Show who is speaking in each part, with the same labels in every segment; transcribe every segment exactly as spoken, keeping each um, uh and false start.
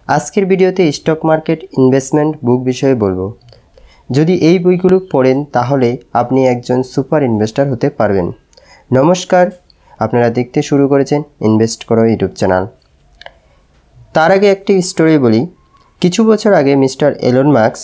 Speaker 1: আজকের ভিডিওতে stock market investment বুক বিষয়ে বলবো। যদি এই বইগুলো পড়েন তাহলে আপনি একজন সুপার ইনভেস্টর হতে পারবেন। নমস্কার, আপনারা দেখতে শুরু করেছেন ইনভেস্ট করো ইউটিউব চ্যানেল। তার আগে একটি স্টোরি বলি। কিছু বছর আগে mister Elon Musk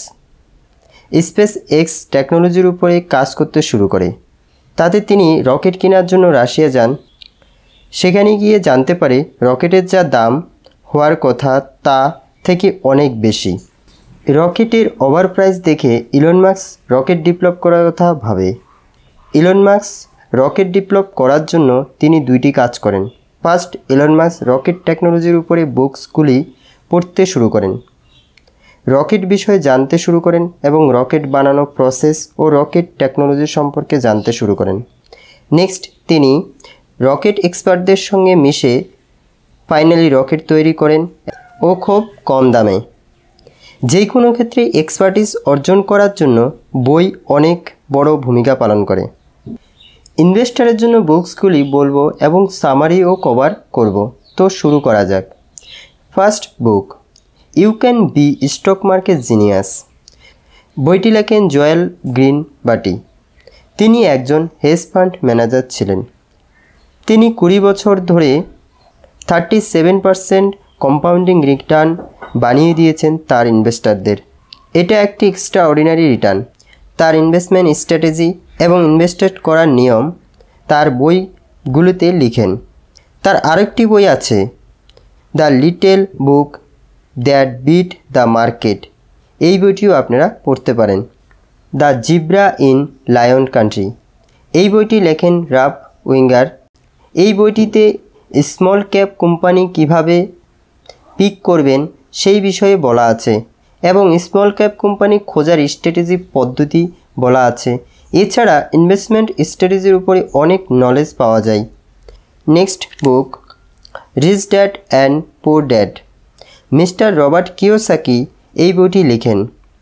Speaker 1: SpaceX টেকনোলজির উপরে কাজ করতে শুরু করে। তাতে তিনি রকেট কেনার জন্য রাশিয়া যান। সেখানে গিয়ে জানতে পারে রকেটের যা দাম হওয়ার কথা তা থেকে অনেক বেশি। রকেটের ওভার প্রাইস দেখে ইলন মাস্ক রকেট ডেভেলপ করার কথা ভাবে। ইলন মাস্ক রকেট ডেভেলপ করার জন্য তিনি দুইটি কাজ করেন। ফার্স্ট, ইলন মাস্ক রকেট টেকনোলজির উপরে বুকসগুলি পড়তে শুরু করেন, রকেট বিষয়ে জানতে শুরু করেন এবং রকেট বানানো প্রসেস ও রকেট টেকনোলজি সম্পর্কে জানতে শুরু করেন। নেক্সট, তিনি রকেট এক্সপার্টদের সঙ্গে মিশে ফাইনালি রকেট তৈরি করেন ও খুব কম দামে। যে কোনো ক্ষেত্রে এক্সপার্টিস অর্জন করার জন্য বই অনেক বড় ভূমিকা পালন করে। ইনভেস্টরের জন্য বুকসগুলি বলবো এবং সামারিও কভার করব। তো শুরু করা যাক। First book, you can be stock market genius. বইটি লেখেন জোয়েল গ্রিনবাটি। তিনি একজন হেজ ফান্ড ম্যানেজার ছিলেন। তিনি কুড়ি বছর ধরে thirty seven percent compounding return বানিয়ে দিয়েছেন তার ইনভেস্টরদের। এটা একটি এক্সট্রা অর্ডিনারি রিটার্ন। তার ইনভেস্টমেন্ট স্ট্র্যাটেজি এবং ইনভেস্ট করার নিয়ম তার বইগুলোতে লিখেন। তার আরেকটি বই আছে, the little book that beat the market. এই বইটিও আপনারা পড়তে পারেন। The zebra in lion country, এই বইটি লেখেন রাফ উইঙ্গার। এই বইটিতে স্মল ক্যাপ কোম্পানি কিভাবে পিক করবেন সেই বিষয়ে বলা আছে এবং স্মল ক্যাপ কোম্পানি খোঁজার স্ট্র্যাটেজি পদ্ধতি বলা আছে। এছাড়া ইনভেস্টমেন্ট স্ট্র্যাটেজির উপরে অনেক নলেজ পাওয়া যায়। Next book, rich dad and poor dad. Mister Robert Kiyosaki এই বইটি লেখেন।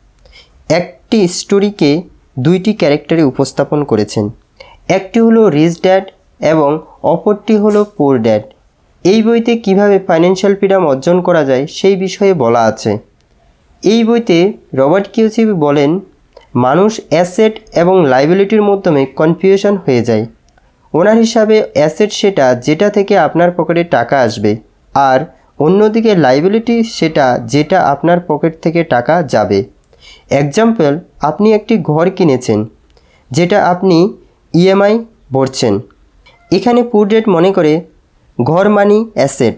Speaker 1: একটি স্টোরিকে দুইটি ক্যারেক্টারে উপস্থাপন করেছেন। একটি হলো রিচ ড্যাড এবং অপরটি হলো পুর ড্যাড। এই বইতে কিভাবে ফাইন্যান্সিয়াল ফ্রিডম অর্জন করা যায় সেই বিষয়ে বলা আছে। এই বইতে রবার্ট কিওসাকি বলেন, মানুষ অ্যাসেট এবং লাইবিলিটির মাধ্যমে কনফিউশন হয়ে যায়। ওনার হিসাবে অ্যাসেট সেটা যেটা থেকে আপনার পকেটে টাকা আসবে, আর অন্যদিকে লাইবিলিটি সেটা যেটা আপনার পকেট থেকে টাকা যাবে। এক্সাম্পল, আপনি একটি ঘর কিনেছেন যেটা আপনি ইএমআই ভরছেন। এখানে পুর ড্যাড মনে করে ঘর মানি অ্যাসেট,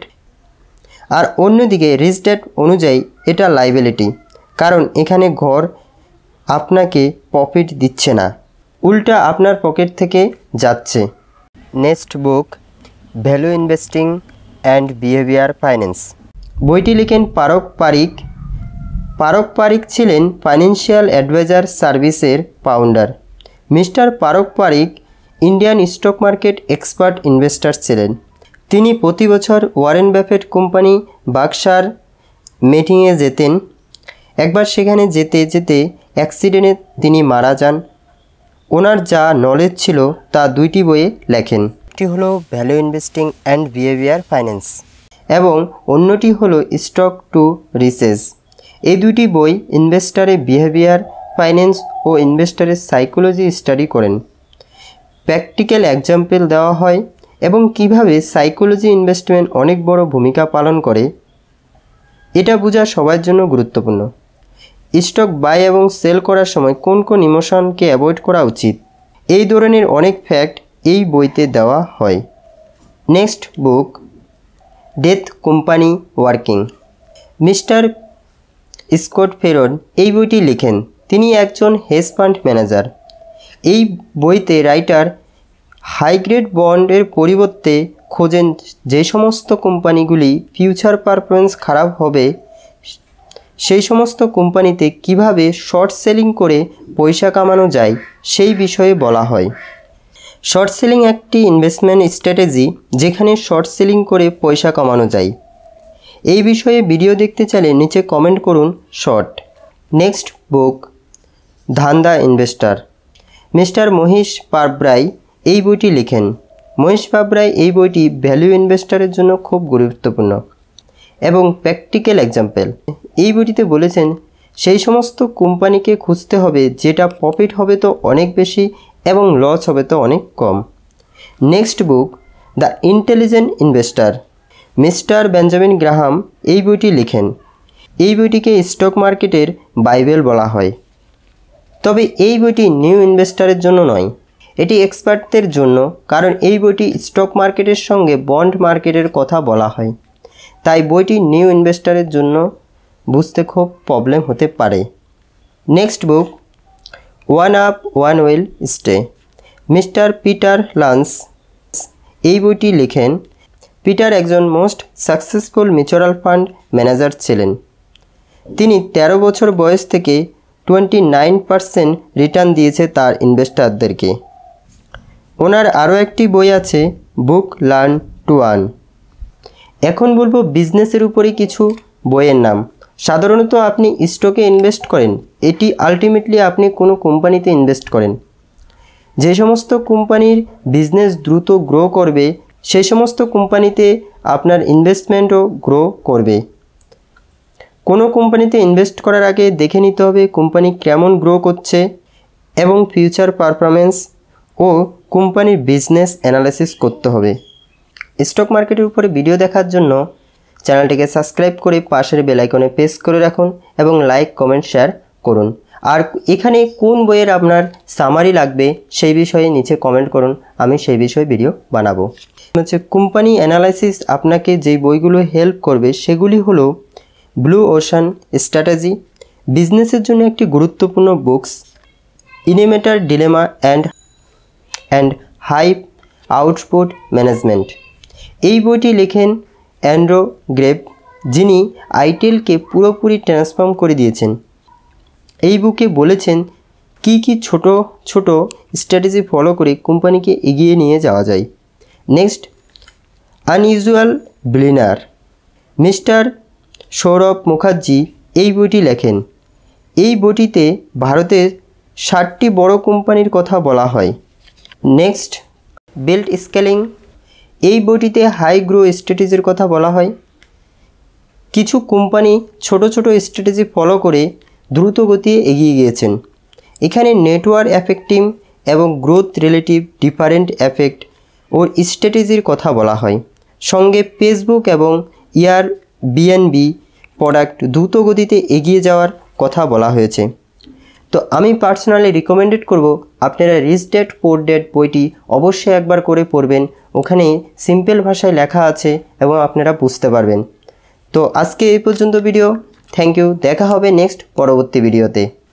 Speaker 1: আর অন্যদিকে রিচ ড্যাড অনুযায়ী এটা লাইবিলিটি, কারণ এখানে ঘর আপনাকে প্রফিট দিচ্ছে না, উল্টা আপনার পকেট থেকে যাচ্ছে। Next book, value investing and behaviour finance. বইটি লিখেন পারক পারিক। পারক পারিক ছিলেন ফাইন্যান্সিয়াল অ্যাডভাইজার সার্ভিসের founder. Mister Parag Parikh Indian stock market expert investor ছিলেন। তিনি প্রতি বছর ওয়ারেন বাফেট কোম্পানি বার্কশায়ার মিটিংয়ে যেতেন। একবার সেখানে যেতে যেতে অ্যাক্সিডেন্টে তিনি মারা যান। ওনার যা নলেজ ছিল তা দুইটি বইয়ে লেখেন। একটি হলো value investing and behaviour finance এবং অন্যটি হলো স্টক টু রিচেস। এই দুইটি বই ইনভেস্টরের বিহেভিয়ার ফাইন্যান্স ও ইনভেস্টরের সাইকোলজি স্টাডি করেন। প্র্যাকটিক্যাল এক্সাম্পল দেওয়া হয় এবং কিভাবে সাইকোলজি ইনভেস্টমেন্ট অনেক বড় ভূমিকা পালন করে এটা বোঝা সবার জন্য গুরুত্বপূর্ণ। স্টক বাই এবং সেল করার সময় কোন কোন ইমোশনকে অ্যাভয়েড করা উচিত, এই ধরনের অনেক ফ্যাক্ট এই বইতে দেওয়া হয়। নেক্সট বুক, ডেথ কোম্পানি ওয়ার্কিং। মিস্টার স্কট ফেরন এই বইটি লেখেন। তিনি একজন হেজ ফান্ড ম্যানেজার। এই বইতে রাইটার হাইগ্রেড বন্ডের পরিবর্তে খোঁজেন যে সমস্ত কোম্পানিগুলি ফিউচার পারফরমেন্স খারাপ হবে সেই সমস্ত কোম্পানিতে কিভাবে শর্ট সেলিং করে পয়সা কামানো যায় সেই বিষয়ে বলা হয়। শর্ট সেলিং একটি ইনভেস্টমেন্ট স্ট্র্যাটেজি যেখানে শর্ট সেলিং করে পয়সা কামানো যায়। এই বিষয়ে ভিডিও দেখতে চাইলে নিচে কমেন্ট করুন শর্ট। নেক্সট বুক, ধান্দা ইনভেস্টার। মিস্টার মহিষ পাবরাই এই বইটি লেখেন। মহিষ পাবরাই এই বইটি ভ্যালু ইনভেস্টরের জন্য খুব গুরুত্বপূর্ণ। এবং প্র্যাকটিক্যাল এক্সাম্পল। এই বইটিতে বলেছেন সেই সমস্ত কোম্পানিকে খুঁজতে হবে যেটা প্রফিট হবে তো অনেক বেশি এবং লস হবে তো অনেক কম। Next book the intelligent investor, mister Benjamin Graham এই বইটি লেখেন। এই বইটিকে স্টক মার্কেটের বাইবেল বলা হয়। তবে এই বইটি নিউ ইনভেস্টারের জন্য নয়, এটি এক্সপার্টদের জন্য, কারণ এই বইটি স্টক মার্কেটের সঙ্গে বন্ড মার্কেটের কথা বলা হয়। তাই বইটি নিউ ইনভেস্টারের জন্য বুঝতে খুব প্রবলেম হতে পারে। Next book one up on wall street, mister Peter Lynch এই বইটি লেখেন। পিটার একজন most successful mutual fund manager ছিলেন। তিনি তেরো বছর বয়স থেকে টোয়েন্টি নাইন পারসেন্ট রিটার্ন দিয়েছে তার ইনভেস্টারদেরকে। ওনার আরও একটি বই আছে বুক লার্ন টু আর্ন। এখন বলবো বিজনেসের উপরে কিছু বইয়ের নাম। সাধারণত আপনি স্টকে ইনভেস্ট করেন, এটি আলটিমেটলি আপনি কোনো কোম্পানিতে ইনভেস্ট করেন। যে সমস্ত কোম্পানির বিজনেস দ্রুত গ্রো করবে সেই সমস্ত কোম্পানিতে আপনার ইনভেস্টমেন্টও গ্রো করবে। কোনো কোম্পানিতে ইনভেস্ট করার আগে দেখে নিতে হবে কোম্পানি কেমন গ্রো করছে এবং ফিউচার পারফরমেন্স ও কোম্পানির বিজনেস অ্যানালাইসিস করতে হবে। স্টক মার্কেটের উপরে ভিডিও দেখার জন্য চ্যানেলটিকে সাবস্ক্রাইব করে পাশের বেল আইকনে প্রেস করে রাখুন এবং লাইক কমেন্ট শেয়ার করুন। আর এখানে কোন বইয়ের আপনার সামারি লাগবে সেই বিষয়ে নিচে কমেন্ট করুন, আমি সেই বিষয়ে ভিডিও বানাবো। হচ্ছে কোম্পানি অ্যানালাইসিস আপনাকে যেই বইগুলো হেল্প করবে সেগুলি হলো ব্লু ওশান স্ট্র্যাটেজি, বিজনেসের জন্য একটি গুরুত্বপূর্ণ books, investor dilemma and and high output management. এই বইটি লেখেন অ্যান্ড্রু গ্রেভ, যিনি আইটেলকে পুরোপুরি ট্রান্সফর্ম করে দিয়েছেন। এই বুকে বলেছেন কি কি ছোট ছোট স্ট্র্যাটেজি ফলো করে কোম্পানিকে এগিয়ে নিয়ে যাওয়া যায়। Next unusual billionaire, mister Saurabh Mukherjee এই বইটি লেখেন। এই বইটিতে ভারতের ষাটটি বড় কোম্পানির কথা বলা হয়। নেক্সট বিল্ড স্কেলিং, এই বইটিতে হাই গ্রো স্ট্র্যাটেজির কথা বলা হয়। কিছু কোম্পানি ছোট ছোট স্ট্র্যাটেজি ফলো করে দ্রুত গতিতে এগিয়ে গিয়েছেন। এখানে নেটওয়ার্ক এফেক্টিং এবং গ্রোথ রিলেটিভ ডিফারেন্ট এফেক্ট ও স্ট্র্যাটেজির কথা বলা হয়। সঙ্গে ফেসবুক এবং ইয়ার বিএনবি প্রোডাক্ট দ্রুত গতিতে এগিয়ে যাওয়ার কথা বলা হয়েছে। তো আমি পার্সোনালি রিকমেন্ডেড করব আপনারা রিচ ড্যাড পোর ড্যাড বইটি অবশ্যই একবার করে পড়বেন। ওখানে সিম্পল ভাষায় লেখা আছে এবং আপনারা বুঝতে পারবেন। তো আজকে এই পর্যন্ত ভিডিও। থ্যাংক ইউ, দেখা হবে নেক্সট পরবর্তী ভিডিওতে।